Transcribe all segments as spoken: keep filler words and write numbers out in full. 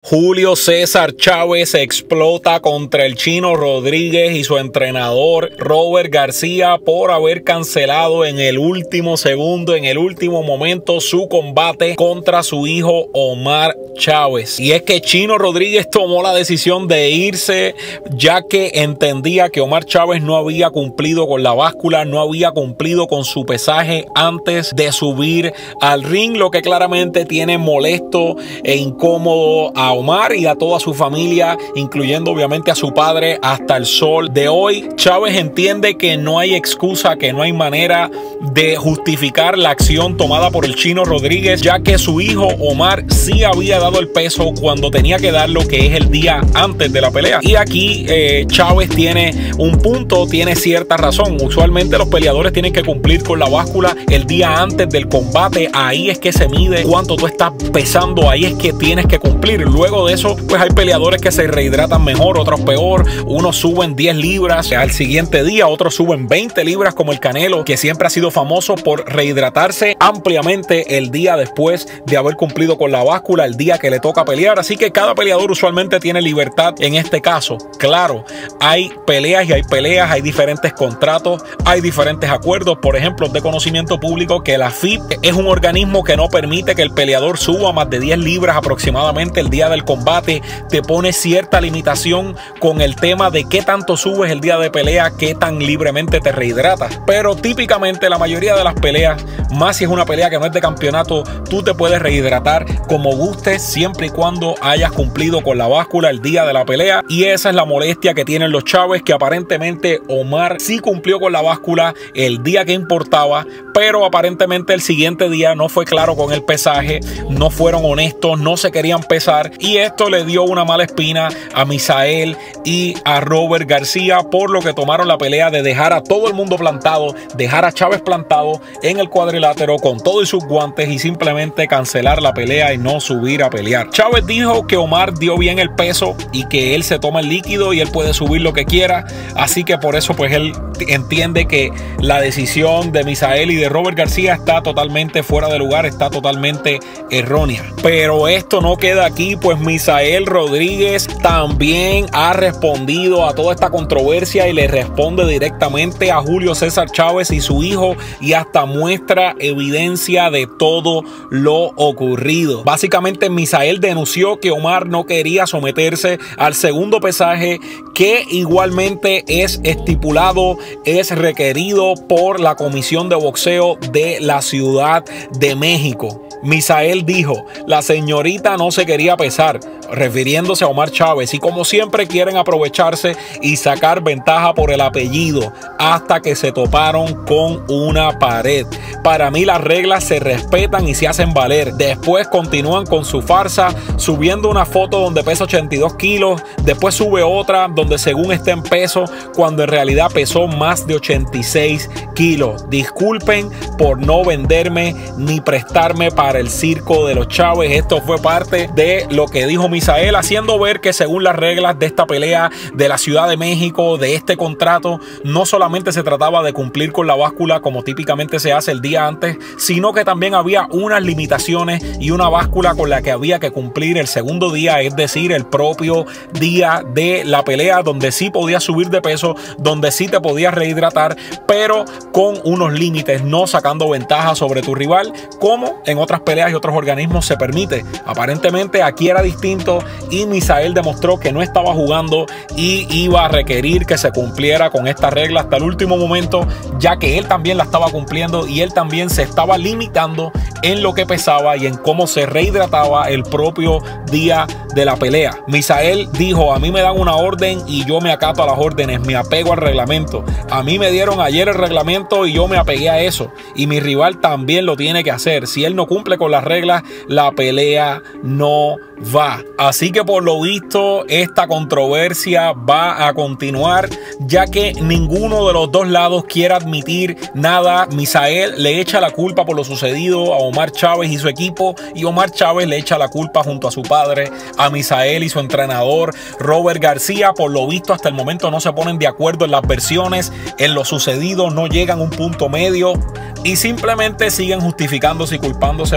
Julio César Chávez explota contra el Chino Rodríguez y su entrenador Robert García por haber cancelado en el último segundo, en el último momento, su combate contra su hijo Omar Chávez. Y es que Chino Rodríguez tomó la decisión de irse, ya que entendía que Omar Chávez no había cumplido con la báscula, no había cumplido con su pesaje antes de subir al ring, lo que claramente tiene molesto e incómodo a Omar y a toda su familia, incluyendo obviamente a su padre hasta el sol de hoy. Chávez entiende que no hay excusa, que no hay manera de justificar la acción tomada por el Chino Rodríguez, ya que su hijo Omar sí había dado el peso cuando tenía que darlo, que es el día antes de la pelea. Y aquí eh, Chávez tiene un punto, tiene cierta razón. Usualmente los peleadores tienen que cumplir con la báscula el día antes del combate. Ahí es que se mide cuánto tú estás pesando, ahí es que tienes que cumplir. Luego de eso, pues hay peleadores que se rehidratan mejor, otros peor. Unos suben diez libras al siguiente día, otros suben veinte libras, como el Canelo, que siempre ha sido famoso por rehidratarse ampliamente el día después de haber cumplido con la báscula, el día que le toca pelear. Así que cada peleador usualmente tiene libertad en este caso. Claro, hay peleas y hay peleas, hay diferentes contratos, hay diferentes acuerdos. Por ejemplo, es de conocimiento público que la F I B es un organismo que no permite que el peleador suba más de diez libras aproximadamente el día del combate. Te pone cierta limitación con el tema de qué tanto subes el día de pelea, qué tan libremente te rehidratas. Pero típicamente la mayoría de las peleas, más si es una pelea que no es de campeonato, tú te puedes rehidratar como gustes siempre y cuando hayas cumplido con la báscula el día de la pelea. Y esa es la molestia que tienen los Chávez, que aparentemente Omar sí cumplió con la báscula el día que importaba, pero aparentemente el siguiente día no fue claro con el pesaje, no fueron honestos, no se querían pesar, y esto le dio una mala espina a Misael y a Robert García, por lo que tomaron la pelea de dejar a todo el mundo plantado, dejar a Chávez plantado en el cuadrilátero con todo y sus guantes y simplemente cancelar la pelea y no subir a pelear. Chávez dijo que Omar dio bien el peso y que él se toma el líquido y él puede subir lo que quiera, así que por eso pues él entiende que la decisión de Misael y de Robert García está totalmente fuera de lugar, está totalmente errónea. Pero esto no queda aquí, pues Misael Rodríguez también ha respondido a toda esta controversia y le responde directamente a Julio César Chávez y su hijo, y hasta muestra evidencia de todo lo ocurrido. Básicamente Misael denunció que Omar no quería someterse al segundo pesaje, que igualmente es estipulado, es requerido por la Comisión de Boxeo de la Ciudad de México. Misael dijo: la señorita no se quería pesar, refiriéndose a Omar Chávez, y como siempre quieren aprovecharse y sacar ventaja por el apellido, hasta que se toparon con una pared. Para mí las reglas se respetan y se hacen valer. Después continúan con su farsa, subiendo una foto donde pesa ochenta y dos kilos, después sube otra donde según está en peso, cuando en realidad pesó más de ochenta y seis kilos. Disculpen por no venderme ni prestarme para el circo de los Chávez. Esto fue parte de lo que dijo Misael, haciendo ver que según las reglas de esta pelea de la Ciudad de México, de este contrato, no solamente se trataba de cumplir con la báscula como típicamente se hace el día antes, sino que también había unas limitaciones y una báscula con la que había que cumplir el segundo día, es decir, el propio día de la pelea, donde sí podías subir de peso, donde sí te podías rehidratar, pero con unos límites, no sacando ventaja sobre tu rival, como en otras peleas y otros organismos se permite. Aparentemente aquí era distinto, y Misael demostró que no estaba jugando y iba a requerir que se cumpliera con esta regla hasta el último momento, ya que él también la estaba cumpliendo y él también se estaba limitando en lo que pesaba y en cómo se rehidrataba el propio día de la pelea. Misael dijo: a mí me dan una orden y yo me acato a las órdenes, me apego al reglamento. A mí me dieron ayer el reglamento y yo me apegué a eso, y mi rival también lo tiene que hacer. Si él no cumple con las reglas, la pelea no va. Así que por lo visto esta controversia va a continuar, ya que ninguno de los dos lados quiere admitir nada. Misael le echa la culpa por lo sucedido a Omar Chávez y su equipo, y Omar Chávez le echa la culpa junto a su padre a Misael y su entrenador Robert García. Por lo visto hasta el momento no se ponen de acuerdo en las versiones, en lo sucedido no llegan a un punto medio y simplemente siguen justificándose y culpándose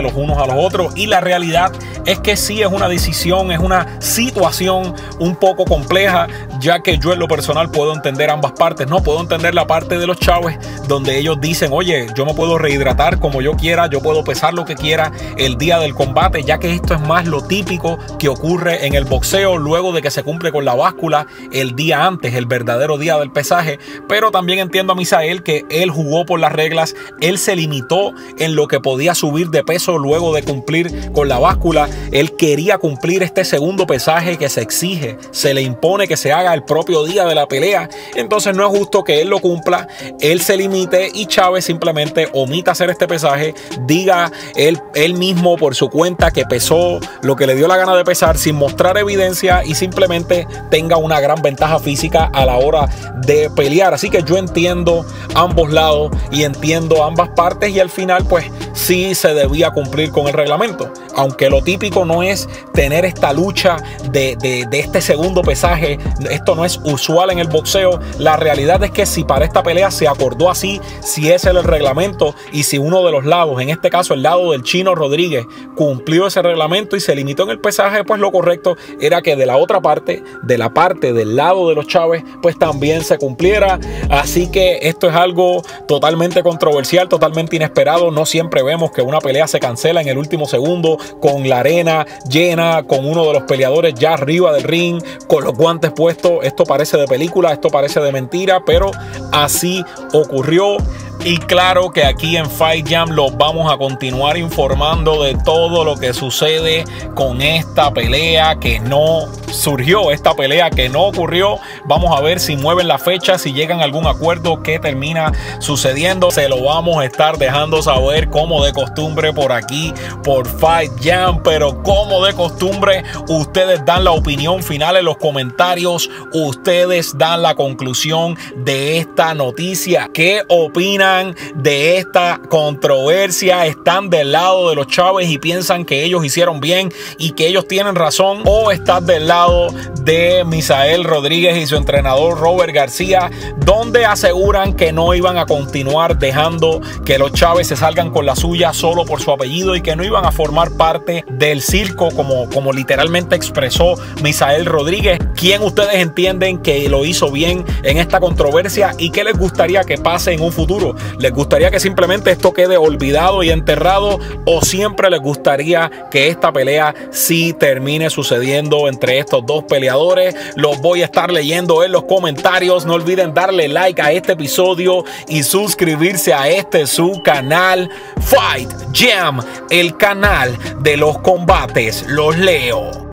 los unos a los otros, y la realidad es que sí es una decisión, es una situación un poco compleja, ya que yo en lo personal puedo entender ambas partes. No puedo entender la parte de los Chávez donde ellos dicen, oye, yo me puedo rehidratar como yo quiera, yo puedo pesar lo que quiera el día del combate, ya que esto es más lo típico que ocurre en el boxeo luego de que se cumple con la báscula el día antes, el verdadero día del pesaje. Pero también entiendo a Misael que él jugó por las reglas, él se limitó en lo que podía subir de peso luego de cumplir con la báscula. Él quería cumplir este segundo pesaje que se exige, se le impone que se haga el propio día de la pelea. Entonces no es justo que él lo cumpla, él se limite y Chávez simplemente omita hacer este pesaje, diga él, él mismo por su cuenta que pesó lo que le dio la gana de pesar sin mostrar evidencia y simplemente tenga una gran ventaja física a la hora de pelear. Así que yo entiendo ambos lados y entiendo ambas partes, y al final pues sí se debía cumplir con el reglamento, aunque lo típico no es tener esta lucha de, de, de este segundo pesaje. Esto no es usual en el boxeo. La realidad es que si para esta pelea se acordó así, si ese es el reglamento, y si uno de los lados, en este caso el lado del Chino Rodríguez, cumplió ese reglamento y se limitó en el pesaje, pues lo correcto era que de la otra parte, de la parte del lado de los Chávez, pues también se cumpliera. Así que esto es algo totalmente controversial, totalmente inesperado. No siempre vemos que una pelea se cancela en el último segundo, con la arena llena, con uno de los peleadores ya arriba del ring, con los guantes puestos. Esto parece de película, esto parece de mentira, pero así ocurrió. Y claro que aquí en Fight Jam los vamos a continuar informando de todo lo que sucede con esta pelea que no surgió, esta pelea que no ocurrió. Vamos a ver si mueven la fecha, si llegan a algún acuerdo, qué termina sucediendo. Se lo vamos a estar dejando saber como de costumbre por aquí, por Fight Jam. Pero como de costumbre, ustedes dan la opinión final en los comentarios. Ustedes dan la conclusión de esta noticia. ¿Qué opinan de esta controversia? ¿Están del lado de los Chávez y piensan que ellos hicieron bien y que ellos tienen razón? ¿O están del lado de Misael Rodríguez y su entrenador Robert García, donde aseguran que no iban a continuar dejando que los Chávez se salgan con la suya solo por su apellido y que no iban a formar parte del circo, como, como literalmente expresó Misael Rodríguez? ¿Quién ustedes entienden que lo hizo bien en esta controversia y qué les gustaría que pase en un futuro? ¿Les gustaría que simplemente esto quede olvidado y enterrado, o siempre les gustaría que esta pelea sí termine sucediendo entre estos dos peleadores? Los voy a estar leyendo en los comentarios. No olviden darle like a este episodio y suscribirse a este su canal Fight Jam, el canal de los combates. Los leo.